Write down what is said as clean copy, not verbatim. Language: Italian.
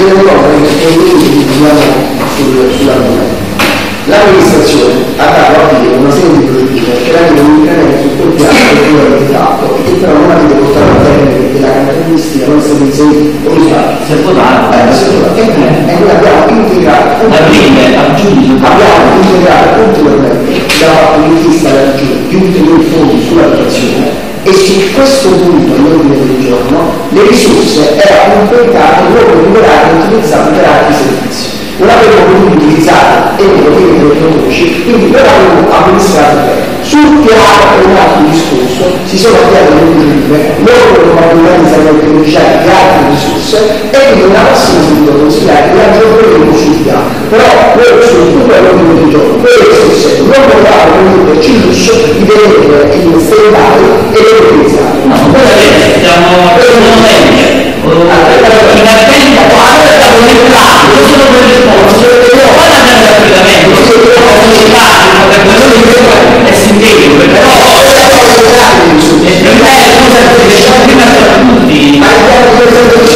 delle cose che quindi sull'argomento. L'amministrazione ha dato avvio a una serie di procedure che erano un incremento su quel piano che voi avete fatto e che però non avete portato a termine perché la caratteristica non è stata inserita o si è votato e noi abbiamo integrato ulteriormente da parte di vista della Regione di ulteriori fondi sulla dotazione e su questo punto all'ordine del giorno le risorse erano completate proprio liberate e utilizzate per altri servizi. Non avevo potuto utilizzare e non potevo conosci, quindi però avevo amministrato bene. Sul piano è un altro discorso, si sono avviate le procedure, loro probabilmente saranno beneficiati di altre risorse e quindi nella prossima seduta consigliare che ragioneremo sul piano. Però loro sono tutto all'ordine del giorno, quelle risorse non potranno metterci il lusso di vedere in stand-by e le utilizzare. No, stiamo in attenta quando stiamo nell'anno, non sono per risposte, però quando andiamo all'affidamento, è sintetico, però non è cosa che tutti.